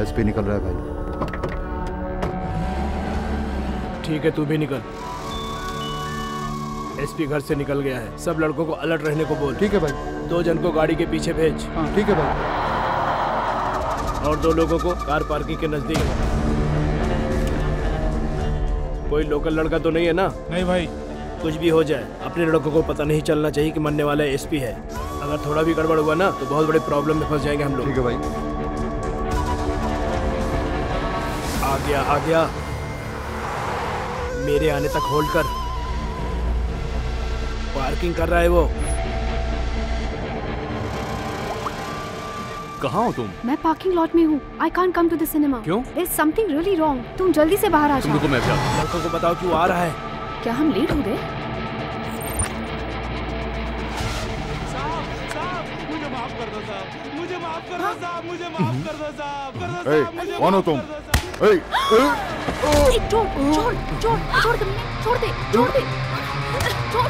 SP निकल रहा है भाई। ठीक है, तू भी निकल। एसपी घर से निकल गया है, सब लड़कों को अलर्ट रहने को बोल। ठीक है भाई। 2 जन को गाड़ी के पीछे भेज। हाँ ठीक है भाई। और 2 लोगों को कार पार्किंग के नजदीक। कोई लोकल लड़का तो नहीं है ना? नहीं भाई। कुछ भी हो जाए अपने लड़कों को पता नहीं चलना चाहिए कि मरने वाला एसपी है। अगर थोड़ा भी गड़बड़ हुआ ना तो बहुत बड़े प्रॉब्लम में फंस जाएंगे हम लोग। ठीक है भाई। आ गया आ गया। मेरे आने तक होल्ड कर। पार्किंग कर रहा है वो। कहाँ हो तुम? मैं पार्किंग लॉट में हूँ। I can't come to the cinema. क्यों? There is something really wrong. तुम जल्दी से बाहर आ जाओ। तुमको मैं क्या? लड़कों को बताओ क्यों आ रहा है। क्या हम लेट हो गए? मुझे माफ कर दो साहब, मुझे माफ कर दो साहब, मुझे माफ कर दो साहब। कौन हो तुम? छोड़ छोड़ छोड़ छोड़ दे, छोड़ दे, छोड़ दे, छोड़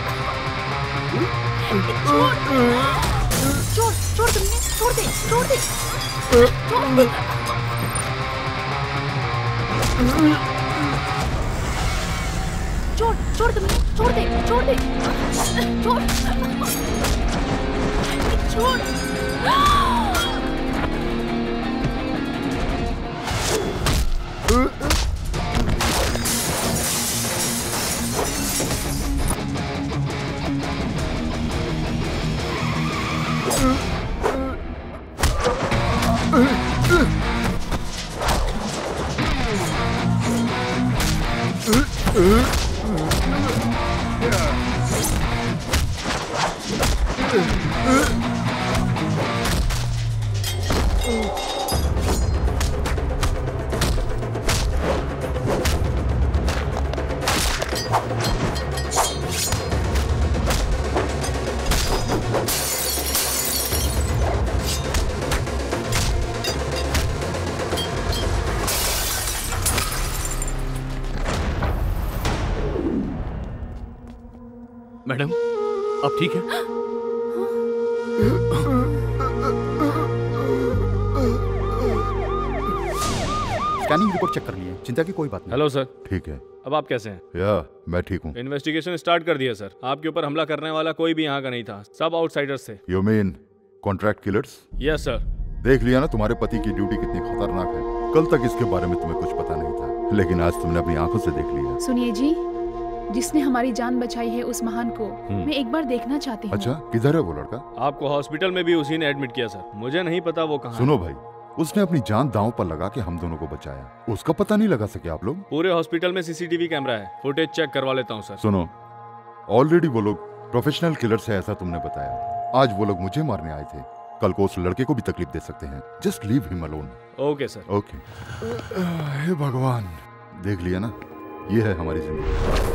छोड़ छोड़ दे, छोड़ दे, छोड़ दे, छोड़ छोड़ दे, छोड़ दे, छोड़ दे, छोड़ छोड़। मैडम, अब ठीक है? स्कैनिंग रिपोर्ट चेक कर ली है, चिंता की कोई बात नहीं। Hello sir. ठीक है। अब आप कैसे हैं? या मैं ठीक हूँ। इन्वेस्टिगेशन स्टार्ट कर दिया सर। आपके ऊपर हमला करने वाला कोई भी यहाँ का नहीं था, सब आउटसाइडर्स थे। You mean contract killers? Yes sir. देख लिया ना तुम्हारे पति की ड्यूटी कितनी खतरनाक है। कल तक इसके बारे में तुम्हें कुछ पता नहीं था, लेकिन आज तुमने अपनी आंखों से देख लिया। सुनिए जी, जिसने हमारी जान बचाई है उस महान को मैं एक बार देखना चाहती हूँ। अच्छा, किधर है वो लड़का? आपको हॉस्पिटल में भी उसी ने एडमिट किया सर। मुझे नहीं पता वो कहाँ। सुनो भाई, उसने अपनी जान दांव पर लगा के हम दोनों को बचाया। उसका पता नहीं लगा सके आप लोग? पूरे हॉस्पिटल में सीसीटीवी कैमरा है, फुटेज चेक करवा लेता हूँ सर। सुनो, ऑलरेडी वो लोग प्रोफेशनल किलर्स है ऐसा तुमने बताया। आज वो लोग मुझे मारने आए थे, कल को उस लड़के को भी तकलीफ दे सकते हैं। Just leave him alone. Okay sir. Okay. हे भगवान, देख लिया ना, ये है हमारी जिंदगी।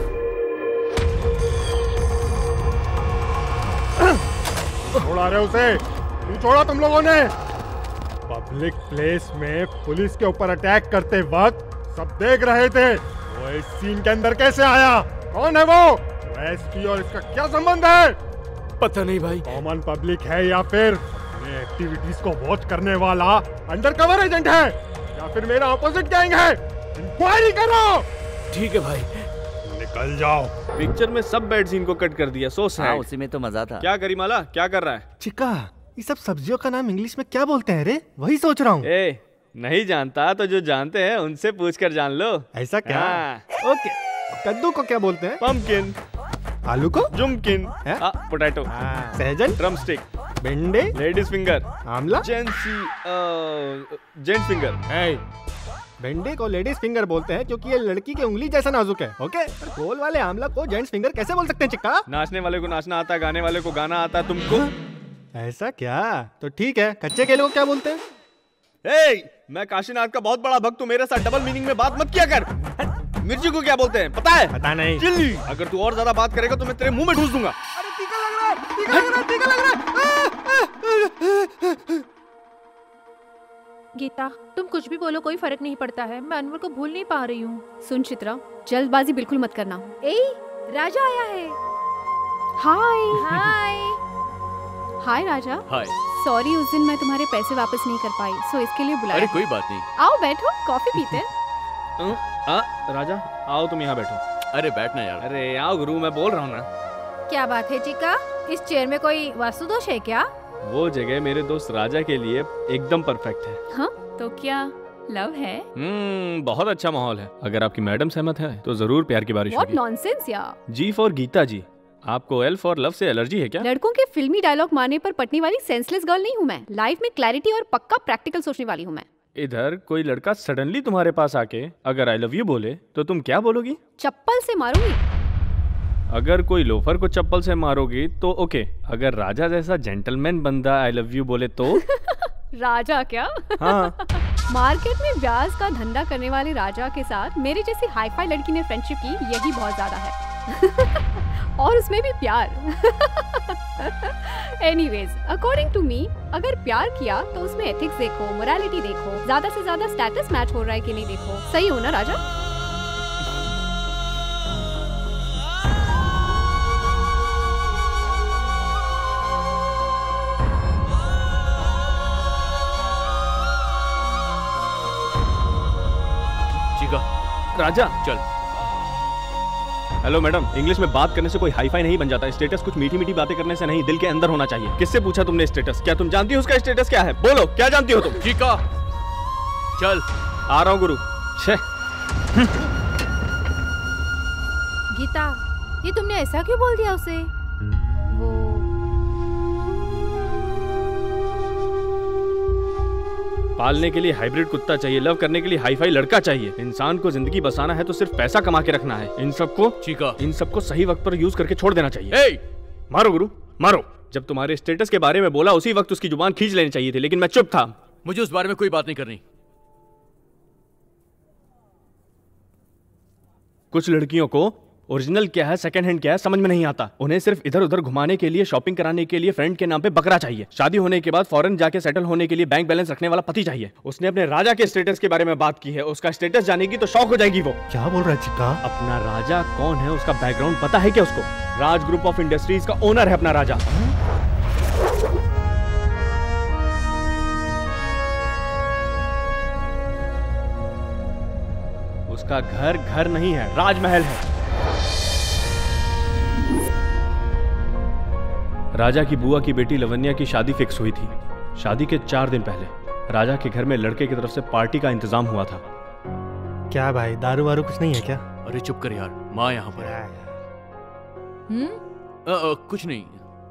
छोड़ा रहे उसे, क्यों छोड़ा तुम लोगों ने? पब्लिक प्लेस में पुलिस के ऊपर अटैक करते वक्त सब देख रहे थे, वो इस सीन के अंदर कैसे आया? कौन है वो एसपी और इसका क्या संबंध है? पता नहीं भाई। कॉमन पब्लिक है या फिर एक्टिविटीज को वॉच करने वाला अंडरकवर एजेंट है या फिर मेरा ऑपोजिट गैंग है? इंक्वायरी करो। ठीक है भाई। निकल जाओ। पिक्चर में सब बैड सीन को कट कर दिया। So sad. उसी में तो मजा था। क्या करीमाला, क्या कर रहा है? चिक्का, ये सब सब्जियों का नाम इंग्लिश में क्या बोलते हैं रे? वही सोच रहा हूँ। ए, नहीं जानता तो जो जानते हैं उनसे पूछ कर जान लो। ऐसा क्या? हाँ। ओके। कद्दू को क्या बोलते हैं? पम्पकिन। आलू को? जुमकिन। पोटैटो। सहजन? ड्रमस्टिक। भिंडी? Ladies finger. आमला? Gents finger. भिंडी को लेडीज फिंगर बोलते हैं क्योंकि ये लड़की की उंगली जैसा नाजुक है। ओके, गोल वाले आमला को जेंट्स फिंगर कैसे बोल सकते हैं चिक्का? नाचने वाले को नाचना आता, गाने वाले को गाना आता। तुमको ऐसा क्या? तो ठीक है, कच्चे केले को क्या बोलते हैं? मैं काशीनाथ का बहुत बड़ा भक्त हूँ, मेरे साथ डबल मीनिंग में बात मत किया कर। मिर्ची को क्या बोलते हैं पता है? पता नहीं। चिल्ली। अगर तू और ज्यादा बात करेगा तो मैं तेरे मुंह में ठूस दूंगा। अरे टीका लग रहा है, टीका लग रहा है, टीका लग रहा है। गीता, तुम कुछ भी बोलो कोई फर्क नहीं पड़ता है। मैं अनवर को भूल नहीं पा रही हूँ। सुन चित्रा, जल्दबाजी बिल्कुल मत करना। ए, राजा आया है। हाय। हाय। हाय राजा। हाय। सॉरी उस दिन मैं तुम्हारे पैसे वापस नहीं कर पाई, सो इसके लिए बुलाया। अरे कोई बात नहीं। आओ बैठो, कॉफी पीते हैं। राजा आओ तुम यहाँ बैठो। अरे बैठना यार। अरे आओ गुरु, मैं बोल रहा हूँ ना। क्या बात है चिका, इस चेयर में कोई वास्तु दोष है क्या? वो जगह मेरे दोस्त राजा के लिए एकदम परफेक्ट है। हाँ तो क्या लव है? बहुत अच्छा माहौल है। अगर आपकी मैडम सहमत है तो जरूर प्यार की बारिश What होगी। nonsense यार। G for Geeta ji. आपको एल फॉर लव से एलर्जी है क्या? लड़कों के फिल्मी डायलॉग मारने पर पटने वाली सेंसलेस गर्ल नहीं हूँ मैं। लाइफ में क्लैरिटी और पक्का प्रैक्टिकल सोचने वाली हूँ मैं। इधर कोई लड़का सडनली तुम्हारे पास आके अगर आई लव यू बोले तो तुम क्या बोलोगी? चप्पल से मारूंगी। अगर कोई लोफर को चप्पल से मारोगी तो ओके, अगर राजा जैसा जेंटलमैन बंदा आई लव यू बोले तो? राजा क्या? हाँ। मार्केट में ब्याज का धंधा करने वाले राजा के साथ मेरी जैसी हाईफाई लड़की ने फ्रेंडशिप की, यही बहुत ज्यादा है। और उसमें भी प्यार। एनीवेज, अकॉर्डिंग टू मी, अगर प्यार किया तो उसमें एथिक्स देखो, मोरालिटी देखो, ज्यादा से ज्यादा स्टेटस मैच हो रहा है कि नहीं देखो। सही हो ना राजा? राजा चल। हेलो मैडम, इंग्लिश में बात करने से कोई हाईफाई नहीं बन जाता। स्टेटस कुछ मीठी मीठी बातें करने से नहीं, दिल के अंदर होना चाहिए। किससे पूछा तुमने स्टेटस? क्या तुम जानती हो उसका स्टेटस क्या है? बोलो, क्या जानती हो तुम? चिका चल। आ रहा हूँ गुरु। गीता, ये तुमने ऐसा क्यों बोल दिया उसे? वो पालने के लिए हाइब्रिड कुत्ता चाहिए, लव करने के लिए हाईफाई लड़का चाहिए। इंसान को जिंदगी बसाना है तो सिर्फ पैसा कमा के रखना है। इन सबको सही वक्त पर यूज करके छोड़ देना चाहिए। मारो गुरु मारो। जब तुम्हारे स्टेटस के बारे में बोला उसी वक्त उसकी जुबान खींच लेनी चाहिए थी, लेकिन मैं चुप था। मुझे उस बारे में कोई बात नहीं करनी। कुछ लड़कियों को ओरिजिनल क्या है सेकंड हैंड क्या है समझ में नहीं आता। उन्हें सिर्फ इधर उधर घुमाने के लिए, शॉपिंग कराने के लिए फ्रेंड के नाम पे बकरा चाहिए। शादी होने के बाद फॉरेन जाके सेटल होने के लिए बैंक बैलेंस रखने वाला पति चाहिए। उसने अपने राजा के स्टेटस के बारे में बात की है। उसका स्टेटस जानेगी तो शौक हो जाएगी वो। क्या बोल रहा है चिका? अपना राजा कौन है, उसका बैकग्राउंड पता है क्या उसको? राज ग्रुप ऑफ इंडस्ट्रीज का ओनर है अपना राजा। उसका घर नहीं है, राजमहल है। राजा की बुआ की बेटी लवन्या की शादी फिक्स हुई थी। शादी के 4 दिन पहले राजा के घर में लड़के की तरफ से पार्टी का इंतजाम हुआ था। क्या भाई, दारू वारू कुछ नहीं है क्या? अरे चुप कर यार, माँ यहाँ पर है। कुछ नहीं।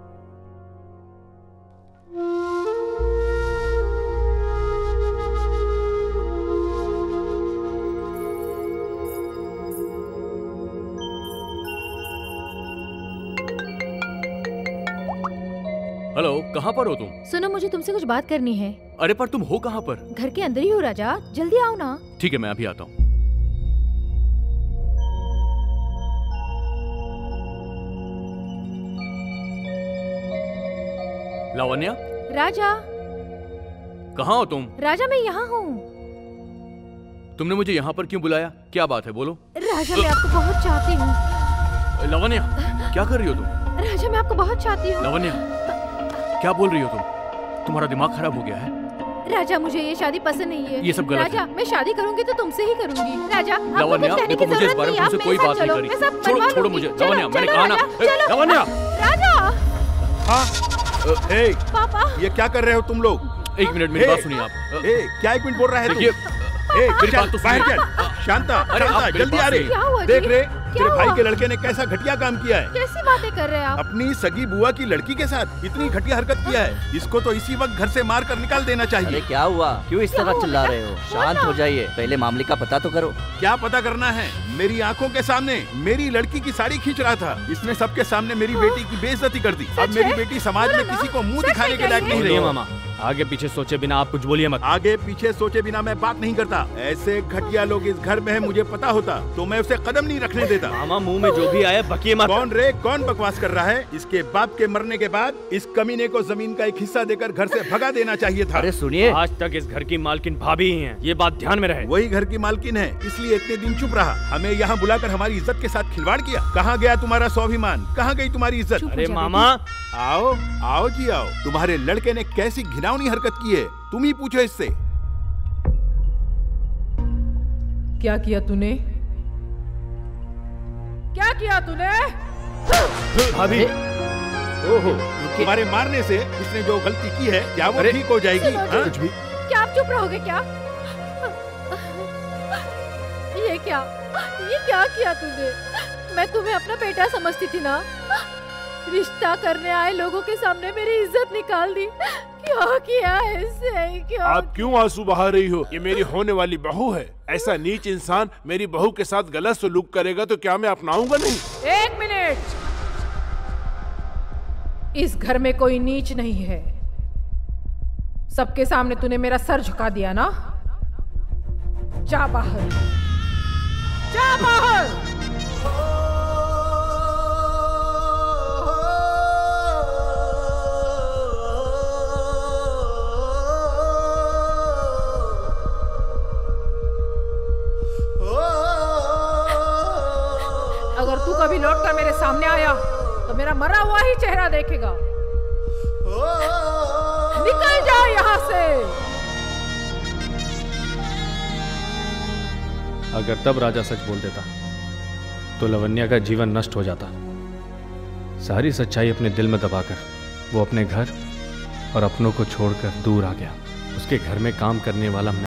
हेलो, कहाँ पर हो तुम? सुनो, मुझे तुमसे कुछ बात करनी है। अरे पर तुम हो कहाँ पर? घर के अंदर ही हो राजा, जल्दी आओ ना। ठीक है, मैं अभी आता हूँ। लावण्या। राजा। कहाँ हो तुम? राजा मैं यहाँ हूँ। तुमने मुझे यहाँ पर क्यों बुलाया? क्या बात है, बोलो। राजा मैं आपको बहुत चाहती हूँ। लावण्या, क्या कर रही हो तुम? राजा मैं आपको बहुत चाहती हूँ। लावण्या, क्या बोल रही हो तुम? तुम्हारा दिमाग खराब हो गया है? राजा मुझे ये शादी पसंद नहीं है। ये सब गलत राजा, है। मैं शादी करूंगी तो तुमसे ही करूंगी। राजा, लावण्या, देखो मुझे इस बारे में तुमसे कोई बात नहीं करी। छोड़ो छोड़ो मुझे। लावण्या, मैंने कहा ना। लावण्या। राजा। हाँ। पापा। ये क्या कर रहे हो तुम लोग? 1 मिनट मेरी बात सुनिए आप। क्या 1 मिनट बोल रहा है तू? मेरी बात तो सुनिए। शांता, अरे शांता, जल्दी आ रे। देख रे, तेरे भाई के लड़के ने कैसा घटिया काम किया है। कैसी बातें कर रहे हैं आप? अपनी सगी बुआ की लड़की के साथ इतनी घटिया हरकत किया है। इसको तो इसी वक्त घर से मार कर निकाल देना चाहिए। अरे क्या हुआ? क्यों इस तरह चिल्ला रहे हो? शांत हो जाइए, पहले मामले का पता तो करो। क्या पता करना है? मेरी आंखों के सामने मेरी लड़की की साड़ी खींच रहा था। इसने सबके सामने मेरी बेटी की बेइज्जती कर दी। अब मेरी बेटी समाज में किसी को मुंह दिखाने के लायक नहीं रही। मामा, आगे पीछे सोचे बिना आप कुछ बोलिए मत। आगे पीछे सोचे बिना मैं बात नहीं करता। ऐसे घटिया लोग इस घर में है, मुझे पता होता तो मैं उसे कदम नहीं रखने देता। मामा मुंह में जो भी आया बकिए मत। कौन रे, कौन बकवास कर रहा है? इसके बाप के मरने के बाद इस कमीने को जमीन का एक हिस्सा देकर घर से भगा देना चाहिए था। अरे सुनिए, आज तक इस घर की मालकिन भाभी ही हैं, ये बात ध्यान में रहे। वही घर की मालकिन है, इसलिए इतने दिन चुप रहा। हमें यहाँ बुलाकर हमारी इज्जत के साथ खिलवाड़ किया। कहाँ गया तुम्हारा स्वाभिमान? कहाँ गई तुम्हारी इज्जत? अरे मामा, आओ आओ जी आओ। तुम्हारे लड़के ने कैसी घिनौनी हरकत की है, तुम ही पूछो इससे। क्या किया तूने? क्या किया तूने? भाभी, ओहो, तुम्हारे मारने से इसने जो गलती की है क्या वो ठीक हो जाएगी? कुछ भी। क्या आप चुप रहोगे क्या? ये क्या किया तूने? मैं तुम्हें अपना बेटा समझती थी ना। रिश्ता करने आए लोगों के सामने मेरी इज्जत निकाल दी। क्या किया है इसे? क्या? आप क्यों आंसू बहा रही हो? ये मेरी होने वाली बहू है। ऐसा नीच इंसान मेरी बहू के साथ गलत सलूक करेगा तो क्या मैं अपनाऊंगा नहीं? 1 मिनट। इस घर में कोई नीच नहीं है। सबके सामने तूने मेरा सर झुका दिया ना। जा बाहर, जा बाहर। अगर तू कभी लौटकर मेरे सामने आया तो मेरा मरा हुआ ही चेहरा देखेगा। निकल जा यहाँ से। अगर तब राजा सच बोल देता तो लवन्या का जीवन नष्ट हो जाता। सारी सच्चाई अपने दिल में दबाकर वो अपने घर और अपनों को छोड़कर दूर आ गया। उसके घर में काम करने वाला